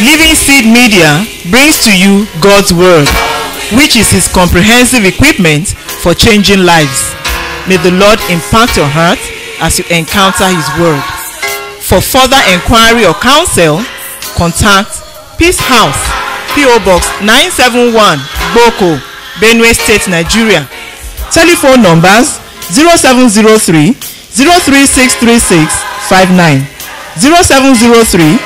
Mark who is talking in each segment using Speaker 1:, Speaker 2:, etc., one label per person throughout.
Speaker 1: Living Seed Media brings to you God's Word, which is His comprehensive equipment for changing lives. May the Lord impact your heart as you encounter His Word. For further inquiry or counsel, contact Peace House, P.O. Box 971, Boko, Benue State, Nigeria. Telephone numbers 0703 036369, 0703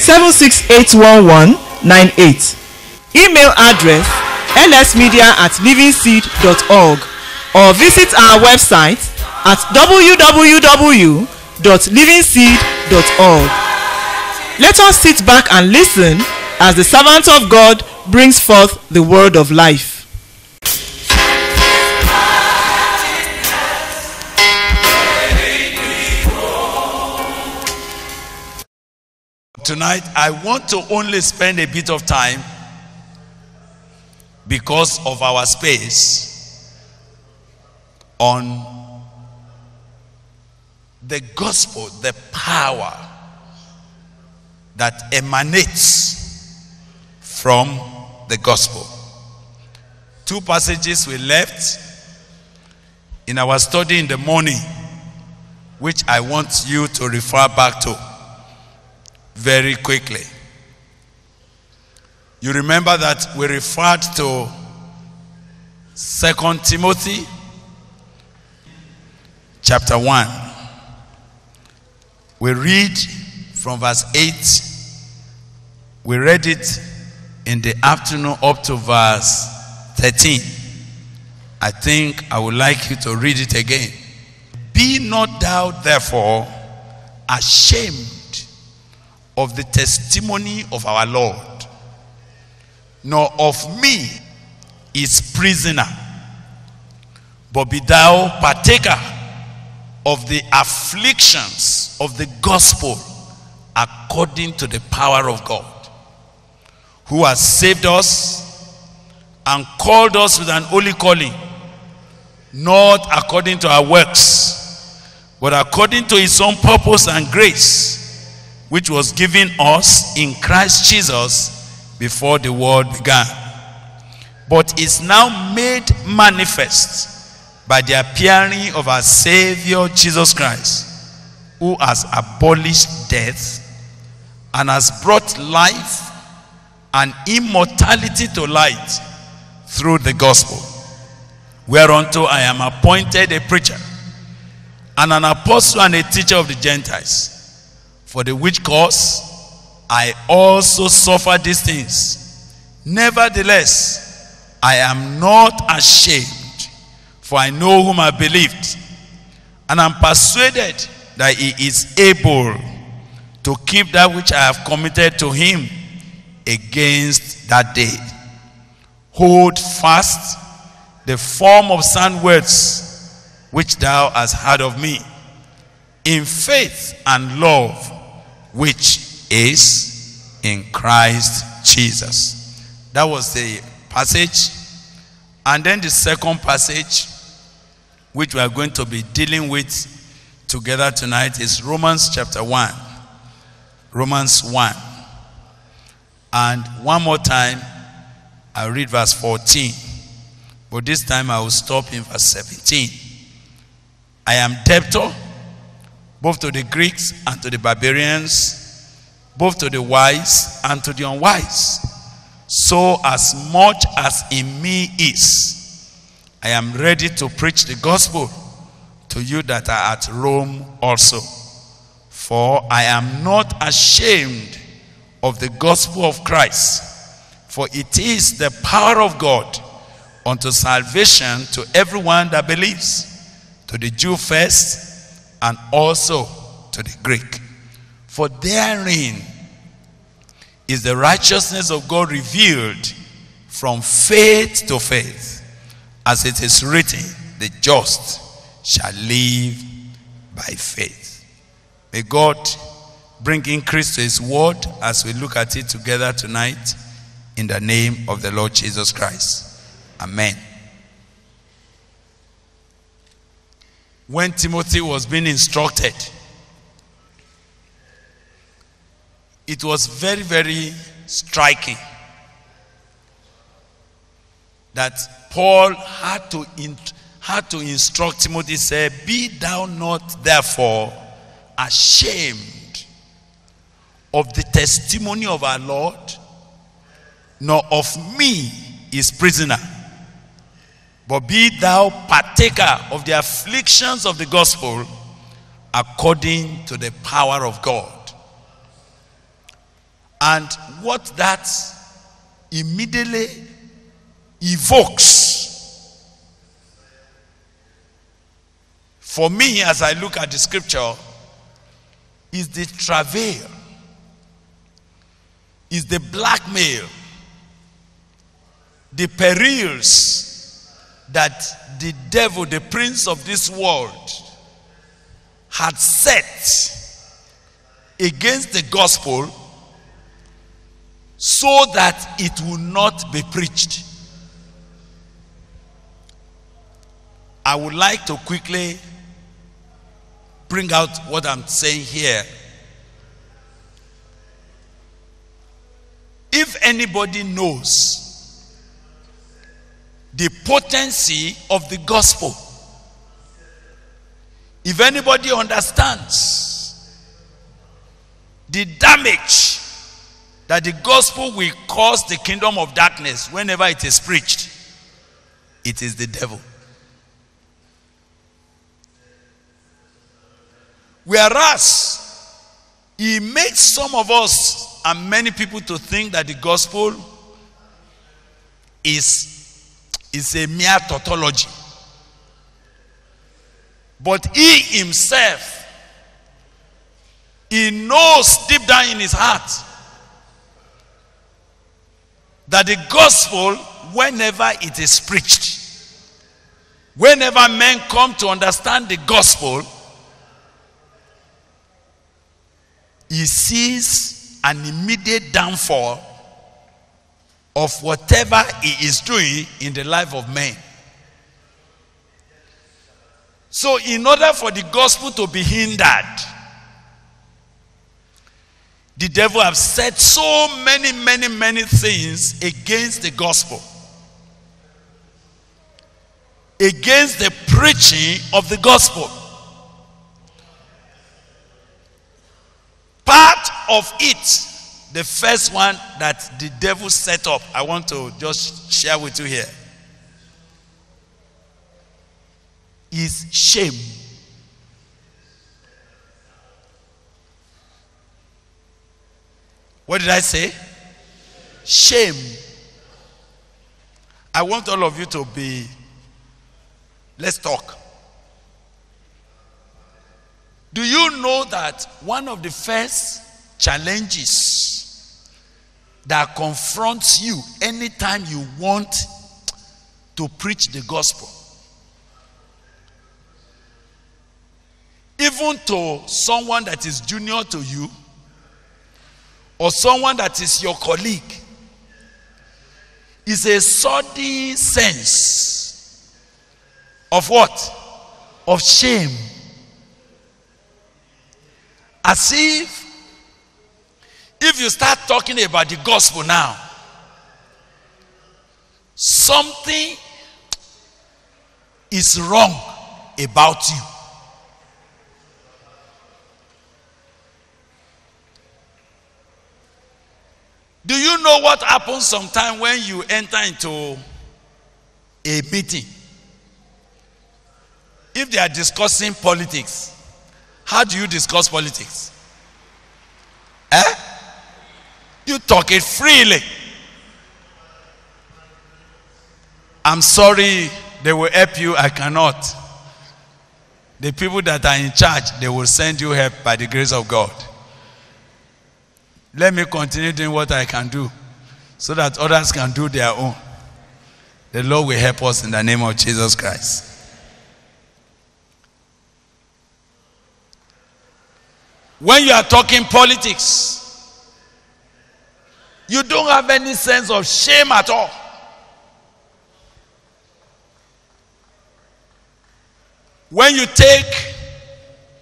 Speaker 1: 76811198. Email address lsmedia@livingseed.org, or visit our website at www.livingseed.org. Let us sit back and listen as the servant of God brings forth the word of life.
Speaker 2: Tonight, I want to only spend a bit of time, because of our space, on the gospel, the power that emanates from the gospel. Two passages we left in our study in the morning, which I want you to refer back to very quickly. You remember that we referred to 2 Timothy chapter 1. We read from verse 8. We read it in the afternoon up to verse 13. I think I would like you to read it again. Be not thou therefore ashamed of the testimony of our Lord, nor of me his prisoner, but be thou partaker of the afflictions of the gospel according to the power of God, who has saved us and called us with an holy calling, not according to our works, but according to his own purpose and grace, which was given us in Christ Jesus before the world began, but is now made manifest by the appearing of our Savior Jesus Christ, who has abolished death and has brought life and immortality to light through the gospel, whereunto I am appointed a preacher and an apostle and a teacher of the Gentiles, for the which cause I also suffer these things. Nevertheless, I am not ashamed, for I know whom I believed, and am persuaded that he is able to keep that which I have committed to him against that day. Hold fast the form of sound words which thou hast heard of me, in faith and love which is in Christ Jesus. That was the passage. And then the second passage, which we are going to be dealing with together tonight, is Romans chapter 1. Romans 1. And one more time, I'll read verse 14. But this time I will stop in verse 17. I am debtor both to the Greeks and to the barbarians, both to the wise and to the unwise. So as much as in me is, I am ready to preach the gospel to you that are at Rome also. For I am not ashamed of the gospel of Christ, for it is the power of God unto salvation to everyone that believes, to the Jew first, and also to the Greek. For therein is the righteousness of God revealed from faith to faith, as it is written, the just shall live by faith. May God bring increase to his word as we look at it together tonight, in the name of the Lord Jesus Christ. Amen. When Timothy was being instructed, it was very, very striking. That Paul had to instruct Timothy, say, be thou not therefore ashamed of the testimony of our Lord, nor of me his prisoner, but be thou partaker of the afflictions of the gospel according to the power of God. And what that immediately evokes for me as I look at the scripture is the travail, is the blackmail, the perils that the devil, the prince of this world, had set against the gospel so that it will not be preached. I would like to quickly bring out what I'm saying here. If anybody knows the potency of the gospel, if anybody understands the damage that the gospel will cause the kingdom of darkness whenever it is preached, it is the devil. Whereas he makes some of us and many people to think that the gospel is a mere tautology. But he himself, he knows deep down in his heart that the gospel, whenever it is preached, whenever men come to understand the gospel, he sees an immediate downfall of whatever he is doing in the life of men. So in order for the gospel to be hindered, the devil has said so many things against the gospel, against the preaching of the gospel. Part of it, the first one that the devil set up, I want to just share with you here, is shame. What did I say? Shame. I want all of you to be, let's talk. Do you know that one of the first challenges that confronts you anytime you want to preach the gospel, even to someone that is junior to you or someone that is your colleague, is a sudden sense of what? Of shame. As if you start talking about the gospel now, something is wrong about you. Do you know what happens sometimes when you enter into a meeting? If they are discussing politics, how do you discuss politics? You talk it freely. I'm sorry, they will help you, I cannot. The people that are in charge, they will send you help by the grace of God. Let me continue doing what I can do so that others can do their own. The Lord will help us in the name of Jesus Christ. When you are talking politics, you don't have any sense of shame at all. When you take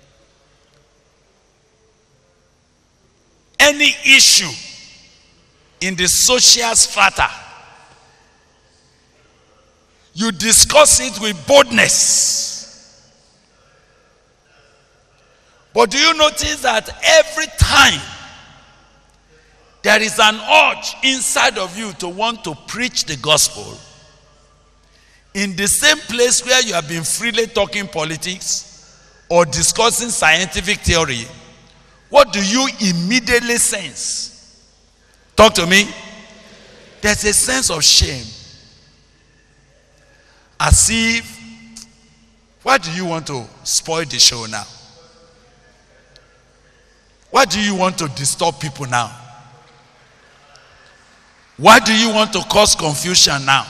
Speaker 2: any issue in the social strata. You discuss it with boldness. But do you notice that every time there is an urge inside of you to want to preach the gospel, in the same place where you have been freely talking politics or discussing scientific theory, what do you immediately sense? Talk to me. There's a sense of shame. As if, why do you want to spoil the show now? Why do you want to disturb people now? Why do you want to cause confusion now?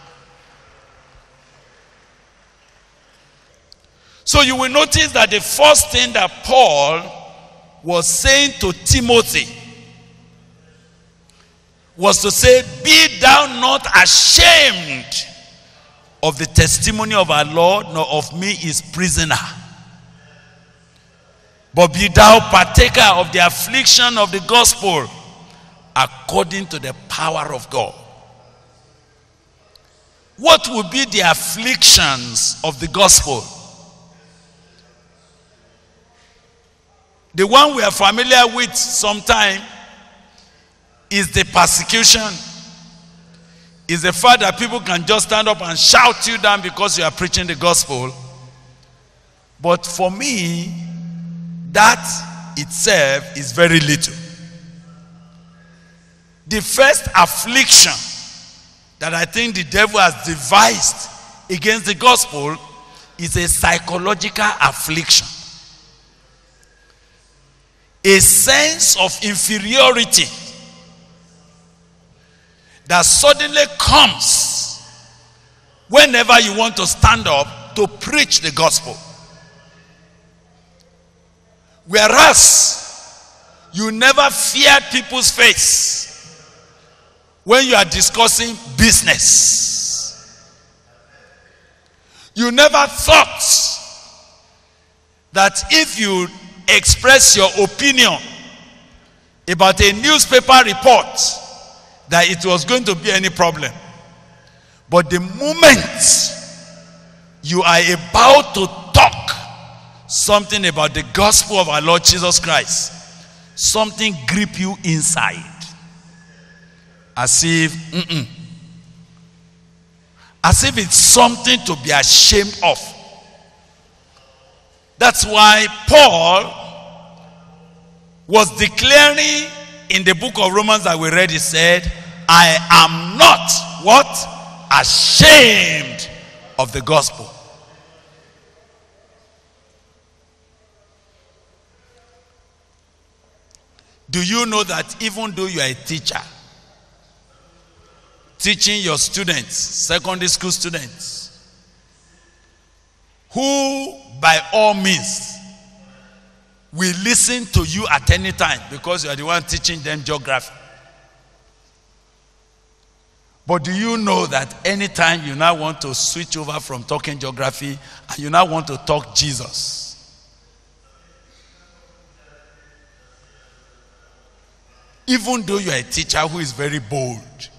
Speaker 2: So you will notice that the first thing that Paul was saying to Timothy was to say, be thou not ashamed of the testimony of our Lord, nor of me his prisoner, but be thou partaker of the affliction of the gospel according to the power of God. What will be the afflictions of the gospel? The one we are familiar with sometimes is the persecution. Is the fact that people can just stand up and shout you down because you are preaching the gospel. But for me, that itself is very little. The first affliction that I think the devil has devised against the gospel is a psychological affliction. A sense of inferiority that suddenly comes whenever you want to stand up to preach the gospel. Whereas you never feared people's face when you are discussing business. You never thought that if you express your opinion about a newspaper report, that it was going to be any problem. But the moment you are about to talk something about the gospel of our Lord Jesus Christ, something grip you inside. As if it's something to be ashamed of. That's why Paul was declaring in the book of Romans that we read, he said, I am not what? Ashamed of the gospel. Do you know that even though you are a teacher, teaching your students, secondary school students, who by all means will listen to you at any time because you are the one teaching them geography. But do you know that anytime you now want to switch over from talking geography and you now want to talk Jesus, even though you are a teacher who is very bold,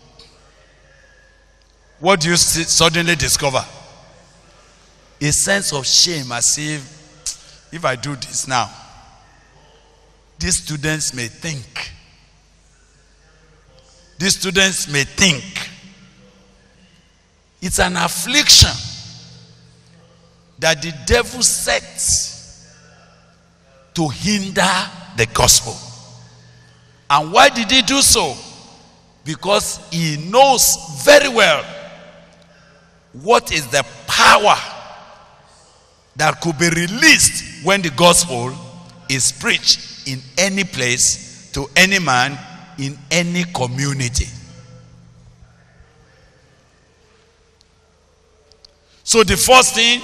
Speaker 2: what do you suddenly discover? A sense of shame, as if I do this now, these students may think. These students may think. It's an affliction that the devil sets to hinder the gospel. And why did he do so? Because he knows very well what is the power that could be released when the gospel is preached in any place, to any man, in any community. So the first thing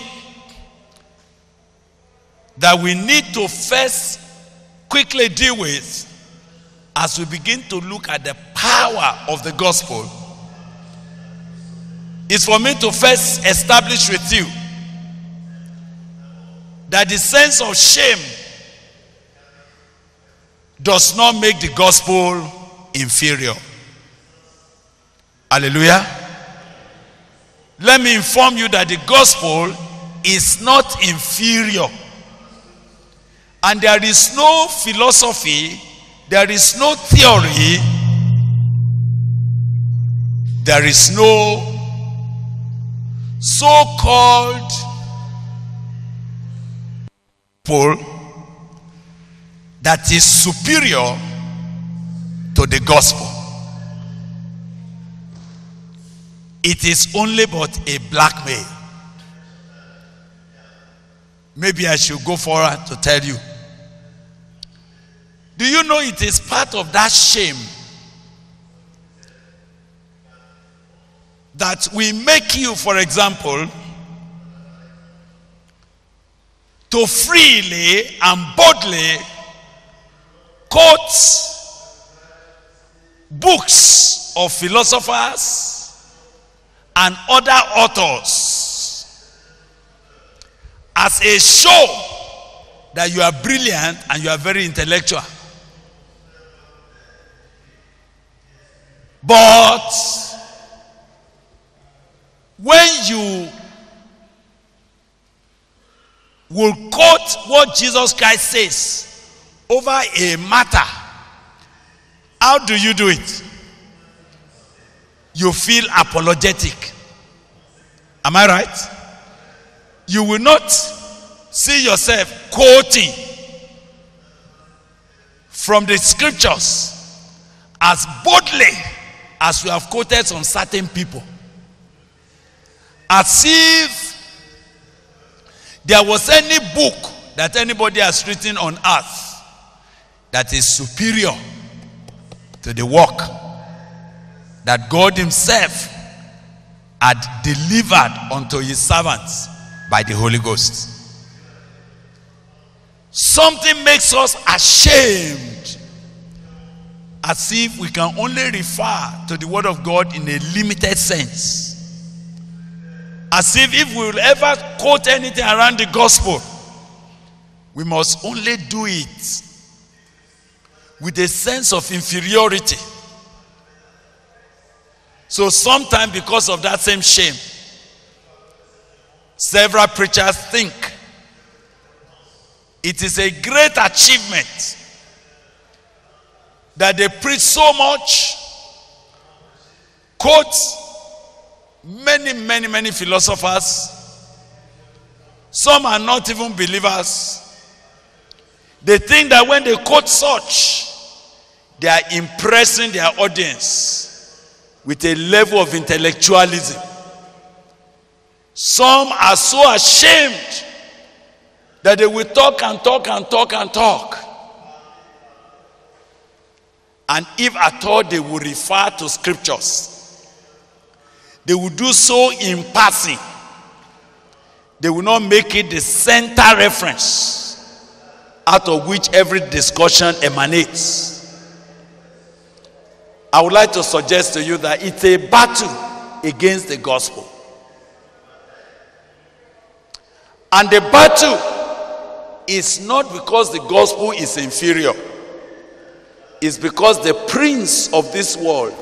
Speaker 2: that we need to first quickly deal with as we begin to look at the power of the gospel is for me to first establish with you that the sense of shame does not make the gospel inferior. Hallelujah. Let me inform you that the gospel is not inferior. And there is no philosophy, there is no theory, there is no so-called pole that is superior to the gospel. It is only but a blackmail. Maybe I should go forward to tell you. Do you know it is part of that shame that we make you, for example, to freely and boldly quote books of philosophers and other authors as a show that you are brilliant and you are very intellectual. But when you will quote what Jesus Christ says over a matter, how do you do it? You feel apologetic. Am I right? You will not see yourself quoting from the scriptures as boldly as you have quoted some certain people. As if there was any book that anybody has written on earth that is superior to the work that God himself had delivered unto his servants by the Holy Ghost. Something makes us ashamed, as if we can only refer to the word of God in a limited sense. As if we will ever quote anything around the gospel, we must only do it with a sense of inferiority. So sometimes, because of that same shame, several preachers think it is a great achievement that they preach so much, quote many philosophers. Some are not even believers. They think that when they quote such, they are impressing their audience with a level of intellectualism. Some are so ashamed that they will talk and talk and talk and talk. And if at all they will refer to scriptures, they will do so in passing. They will not make it the center reference out of which every discussion emanates. I would like to suggest to you that it's a battle against the gospel. And the battle is not because the gospel is inferior. It's because the prince of this world,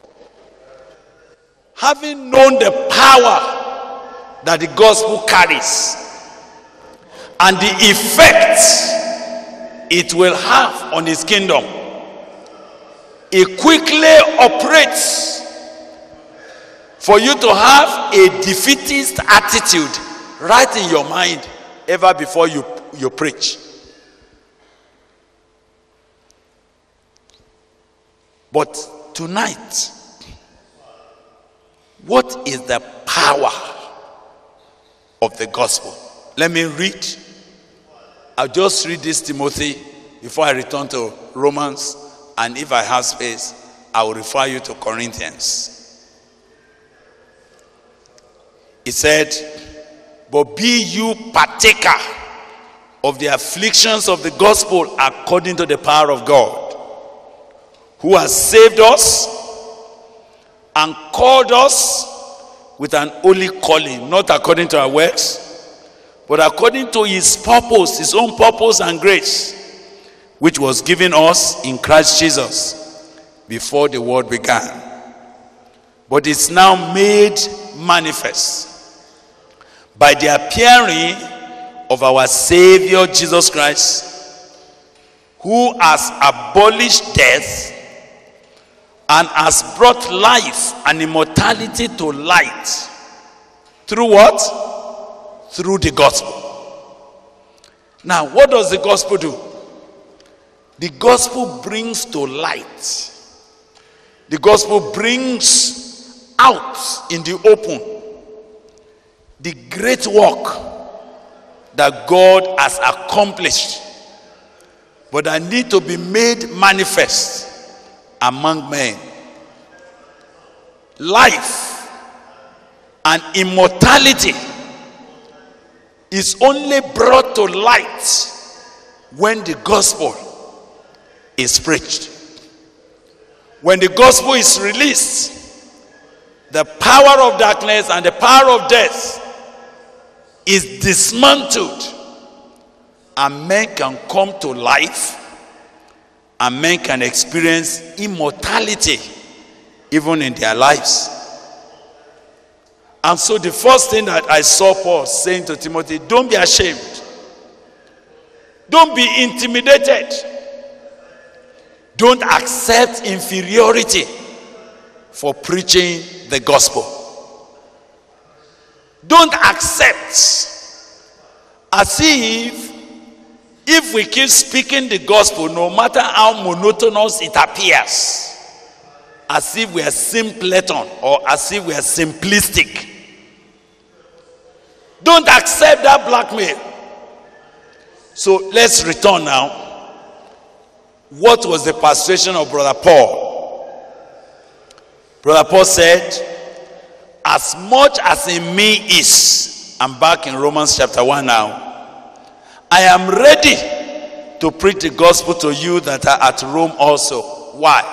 Speaker 2: having known the power that the gospel carries and the effect it will have on his kingdom, he quickly operates for you to have a defeatist attitude right in your mind ever before you preach. But tonight, what is the power of the gospel? Let me read. I'll just read this Timothy before I return to Romans. And if I have space, I will refer you to Corinthians. He said, but be you partaker of the afflictions of the gospel according to the power of God, who has saved us and called us with an holy calling, not according to our works, but according to his purpose, his own purpose and grace, which was given us in Christ Jesus before the world began. but is now made manifest by the appearing of our Savior Jesus Christ, who has abolished death and has brought life and immortality to light. Through what? Through the gospel. Now, what does the gospel do? The gospel brings to light. The gospel brings out in the open the great work that God has accomplished, but that need to be made manifest among men. Life and immortality is only brought to light when the gospel is preached. When the gospel is released, the power of darkness and the power of death is dismantled, and men can come to life, and men can experience immortality even in their lives. And so the first thing that I saw Paul saying to Timothy, don't be ashamed. Don't be intimidated. Don't accept inferiority for preaching the gospel. Don't accept as if we keep speaking the gospel, no matter how monotonous it appears, as if we are simpleton or as if we are simplistic. Don't accept that blackmail. So let's return now. What was the persuasion of Brother Paul? Brother Paul said, as much as in me is, I'm back in Romans chapter 1 now, I am ready to preach the gospel to you that are at Rome also. Why?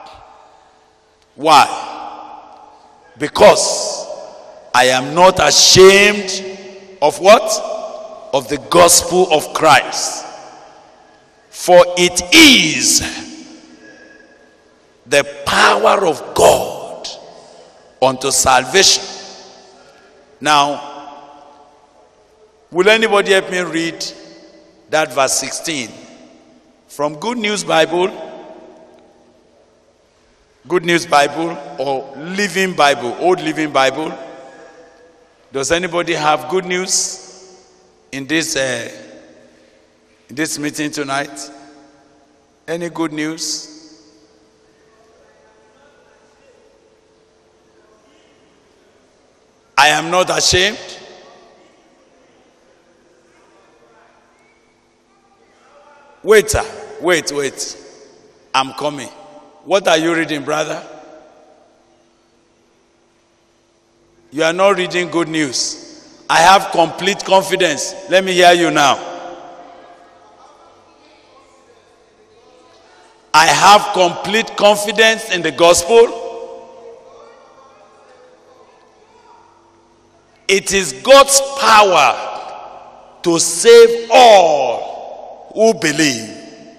Speaker 2: Why? Because I am not ashamed of what? Of the gospel of Christ. For it is the power of God unto salvation. Now, will anybody help me read that verse 16 from Good News Bible? Good News Bible or Living Bible, Old Living Bible? Does anybody have good news in this meeting tonight? Any good news? I am not ashamed. Wait, sir. Wait. I'm coming. What are you reading, brother? You are not reading good news. I have complete confidence. Let me hear you now. I have complete confidence in the gospel. It is God's power to save all who believe.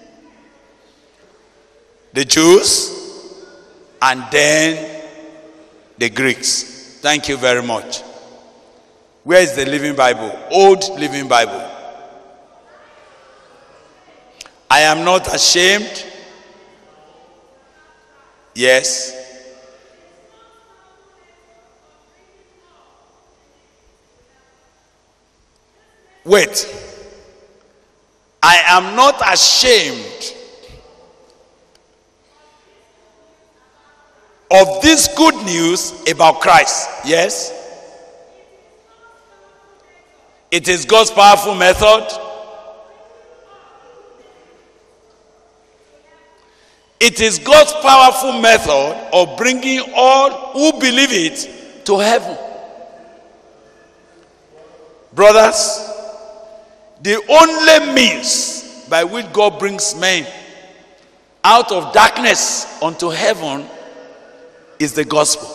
Speaker 2: The Jews and then the Greeks. Thank you very much. Where is the Living Bible? Old Living Bible. I am not ashamed. Yes. Wait. I am not ashamed of this good news about Christ. Yes. It is God's powerful method. It is God's powerful method of bringing all who believe it to heaven. Brothers, the only means by which God brings men out of darkness unto heaven is the gospel.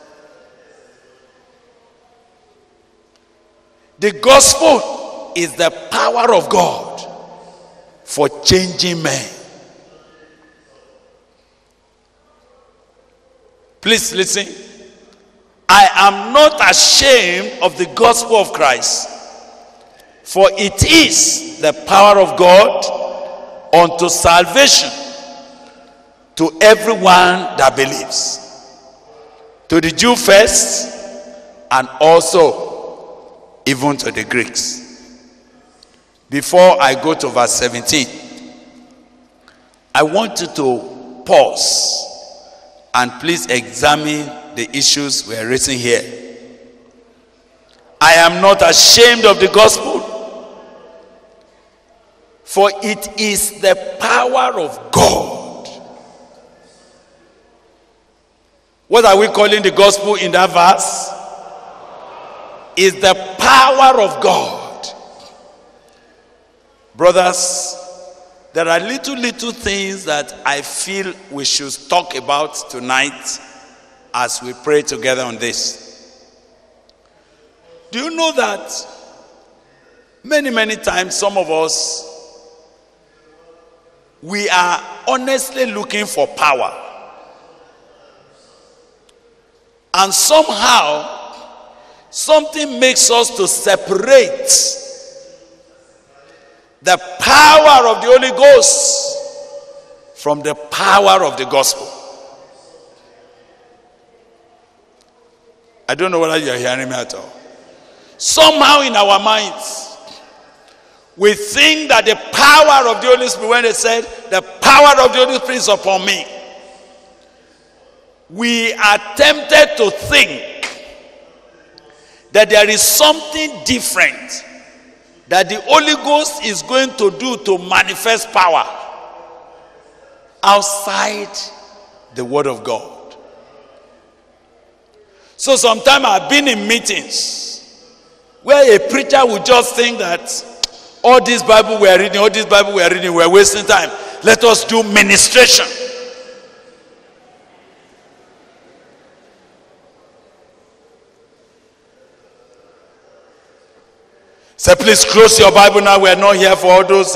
Speaker 2: The gospel is the power of God for changing men. Please listen. I am not ashamed of the gospel of Christ, for it is the power of God unto salvation to everyone that believes, to the Jew first, and also even to the Greeks. Before I go to verse 17, I want you to pause and please examine the issues we are raising here. I am not ashamed of the gospel, for it is the power of God. What are we calling the gospel in that verse? Is the power of God. Brothers, there are little things that I feel we should talk about tonight as we pray together on this. Do you know that many times some of us, we are honestly looking for power. And somehow, something makes us to separate the power of the Holy Ghost from the power of the gospel. I don't know whether you are hearing me at all. Somehow in our minds, we think that the power of the Holy Spirit, when they said, the power of the Holy Spirit is upon me, we are tempted to think that there is something different that the Holy Ghost is going to do to manifest power outside the Word of God. So sometimes I've been in meetings where a preacher would just think that all this Bible we are reading, we're wasting time. Let us do ministration. So please close your Bible now. We are not here for all those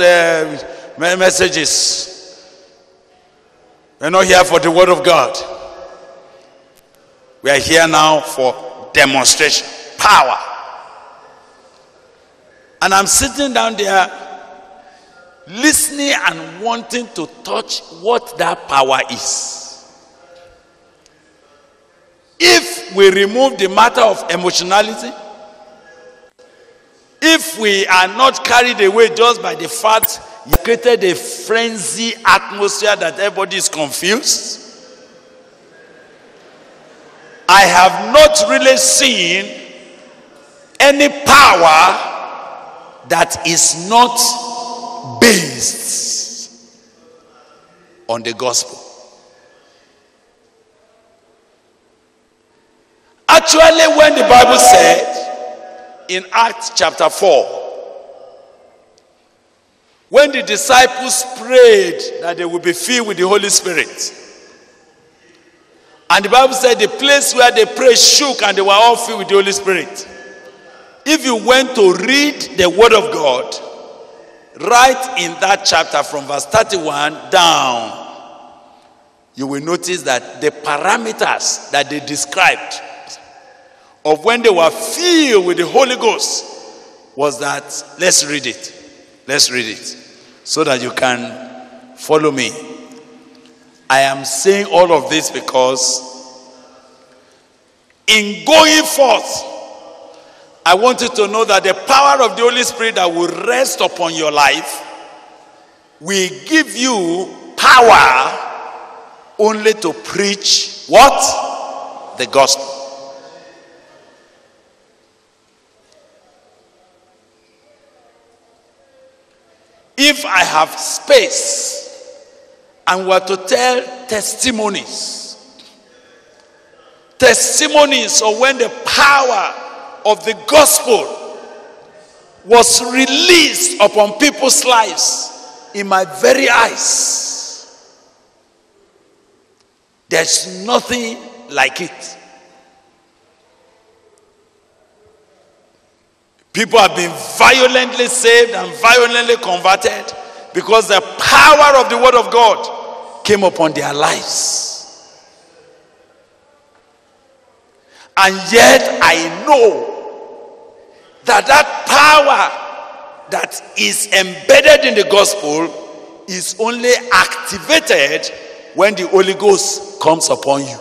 Speaker 2: messages. We are not here for the Word of God. We are here now for demonstration, power. And I'm sitting down there listening and wanting to touch what that power is. If we remove the matter of emotionality, if we are not carried away just by the fact you created a frenzy atmosphere that everybody is confused, I have not really seen any power that is not based on the gospel. Actually, when the Bible said in Acts chapter 4, when the disciples prayed that they would be filled with the Holy Spirit, and the Bible said the place where they prayed shook and they were all filled with the Holy Spirit. If you went to read the Word of God, right in that chapter from verse 31 down, you will notice that the parameters that they described of when they were filled with the Holy Ghost was that, let's read it so that you can follow me. I am saying all of this because in going forth, I want you to know that the power of the Holy Spirit that will rest upon your life will give you power only to preach what? The gospel. If I have space and were to tell testimonies of when the power of the gospel was released upon people's lives in my very eyes, there's nothing like it. People have been violently saved and violently converted because the power of the Word of God came upon their lives. And yet I know that power that is embedded in the gospel is only activated when the Holy Ghost comes upon you.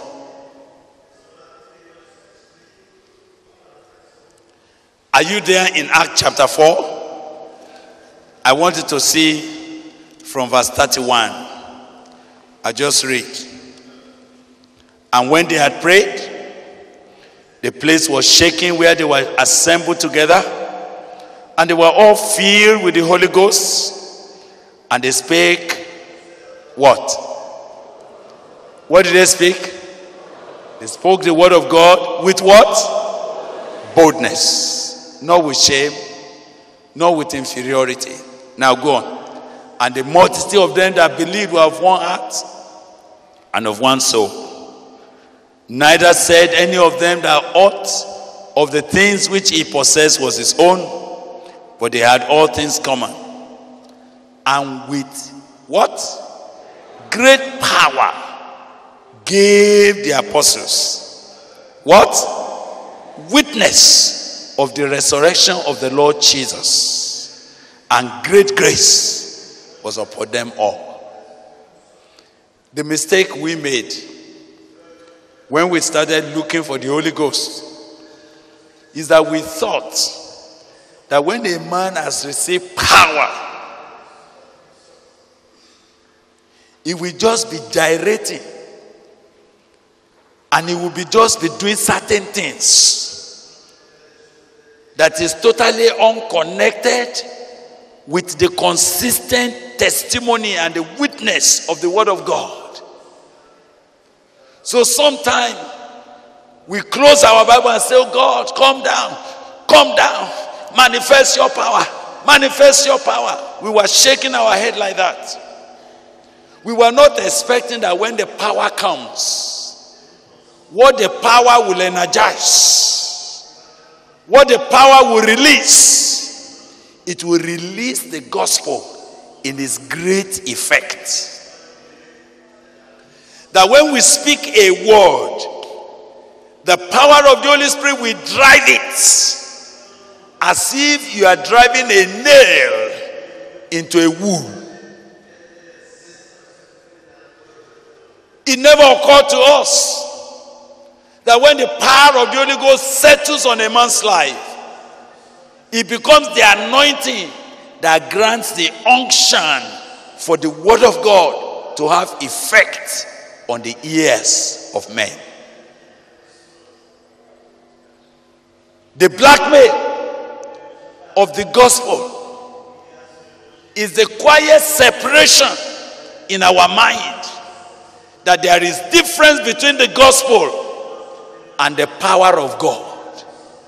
Speaker 2: Are you there in Acts chapter 4? I want you to see from verse 31. I just read. And when they had prayed, the place was shaking where they were assembled together, and they were all filled with the Holy Ghost, and they spake what? What did they speak? They spoke the word of God with what? Boldness. Not with shame, not with inferiority. Now go on. And the multitude of them that believed were of one heart and of one soul. Neither said any of them that aught of the things which he possessed was his own, but they had all things common. And with what? Great power gave the apostles what? Witness of the resurrection of the Lord Jesus. And great grace was upon them all. The mistake we made when we started looking for the Holy Ghost is that we thought that when a man has received power, he will just be gyrating and he will be just be doing certain things that is totally unconnected with the consistent testimony and the witness of the word of God. So sometimes we close our Bible and say, oh God, come down, manifest your power, manifest your power. We were shaking our head like that. We were not expecting that when the power comes, what the power will energize, what the power will release, it will release the gospel in its great effect. That when we speak a word, the power of the Holy Spirit will drive it as if you are driving a nail into a wool. It never occurred to us that when the power of the Holy Ghost settles on a man's life, it becomes the anointing that grants the unction for the word of God to have effect on the ears of men. The blackmail of the gospel is the quiet separation in our mind that there is difference between the gospel and the power of God.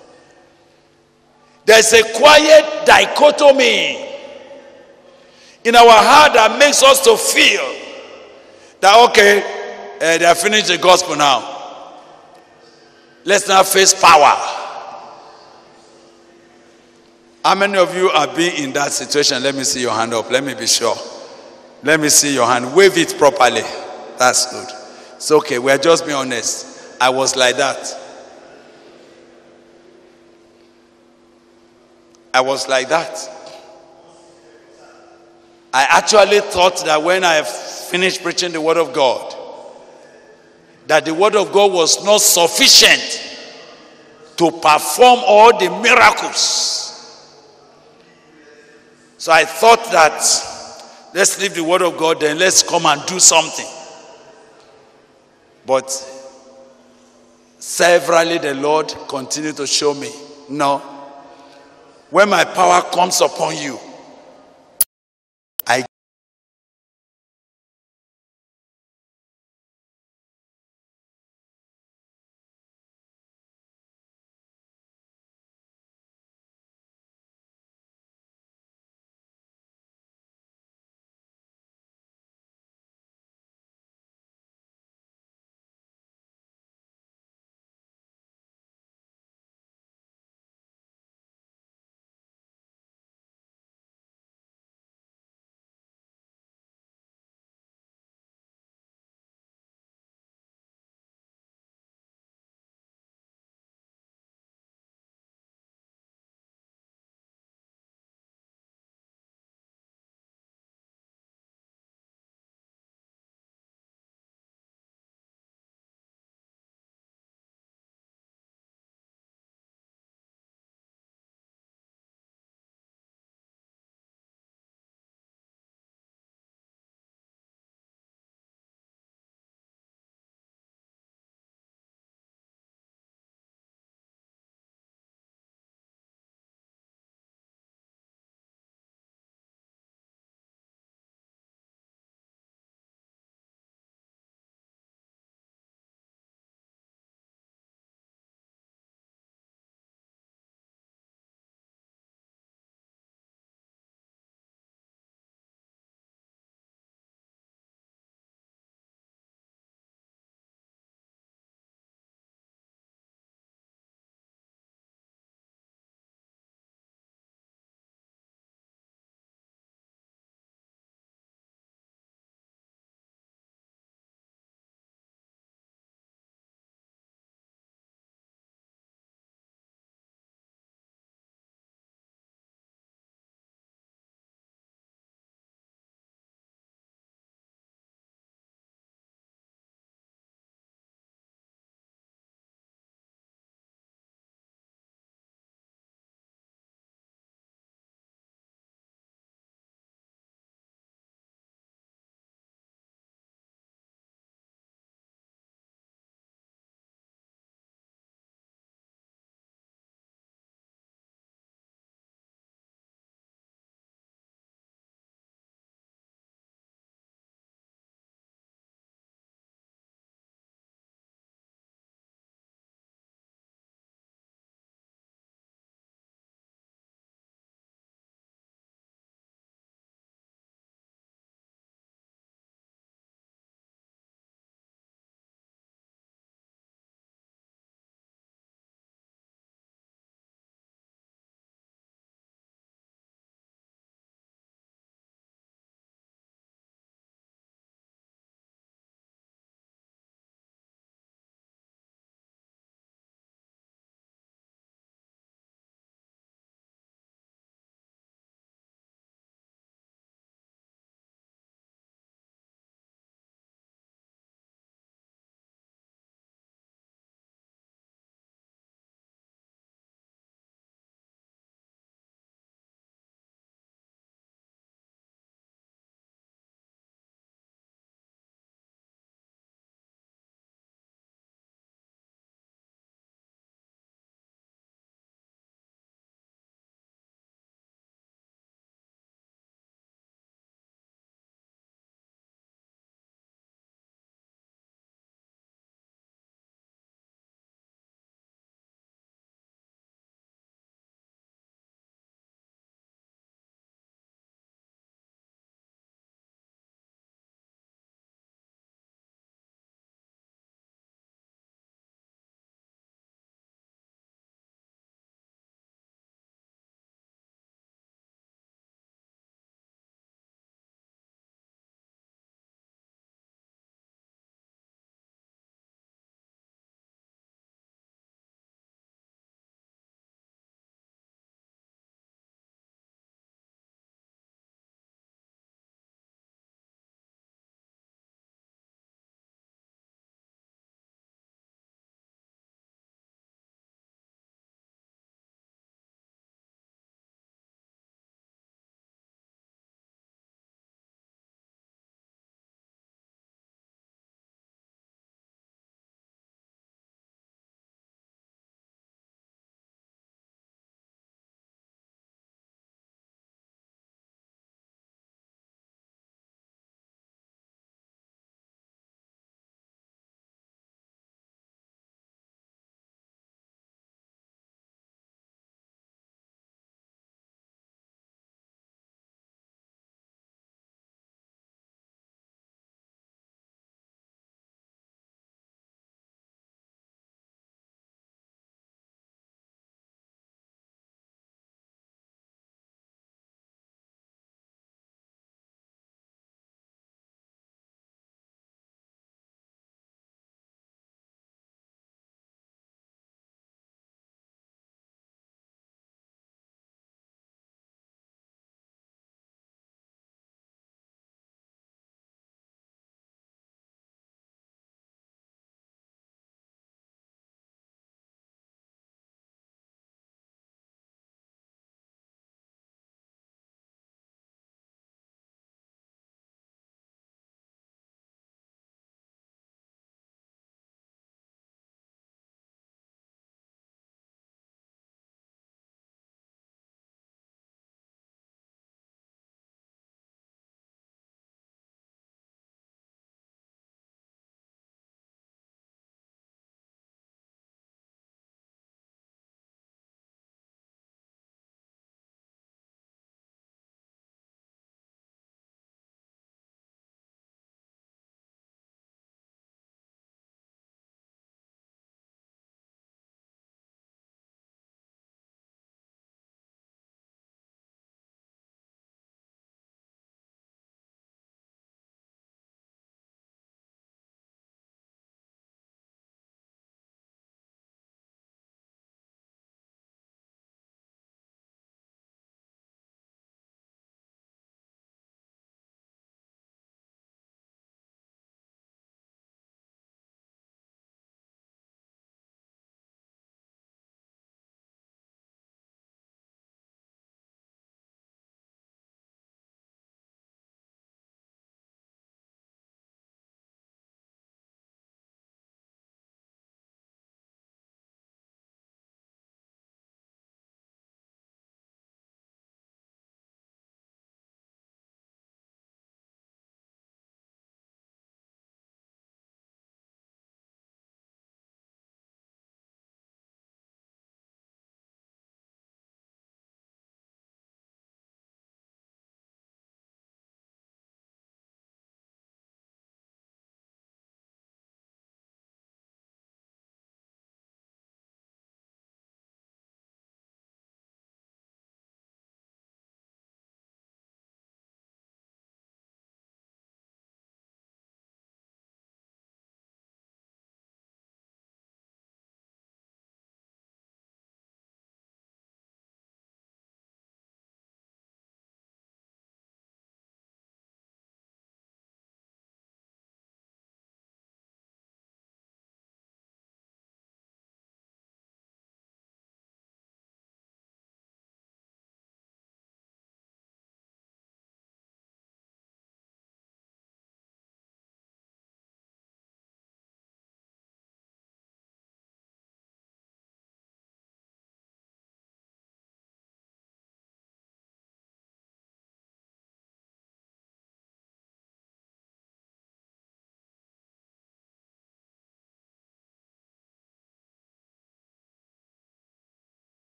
Speaker 2: There's a quiet dichotomy in our heart that makes us to feel that okay, they have finished the gospel now. Let's now face power. How many of you have been in that situation? Let me see your hand up. Let me be sure. Let me see your hand. Wave it properly. That's good. It's okay. We're just being honest. I was like that. I was like that. I actually thought that when I finished preaching the word of God, that the word of God was not sufficient to perform all the miracles. So I thought that let's leave the word of God, then let's come and do something. But severally the Lord continued to show me, no. When my power comes upon you,